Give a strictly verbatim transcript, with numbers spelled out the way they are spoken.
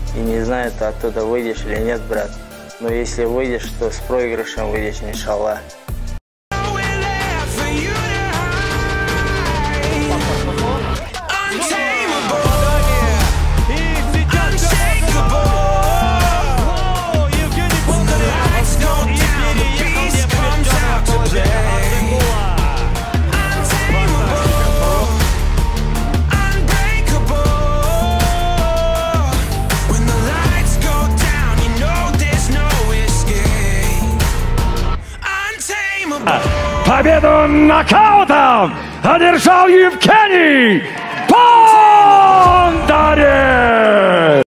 и не знаю, ты оттуда выйдешь или нет, брат. Но если выйдешь, то с проигрышем выйдешь, иншаллах. Победу нокаутом одержал Евгений Бондарев!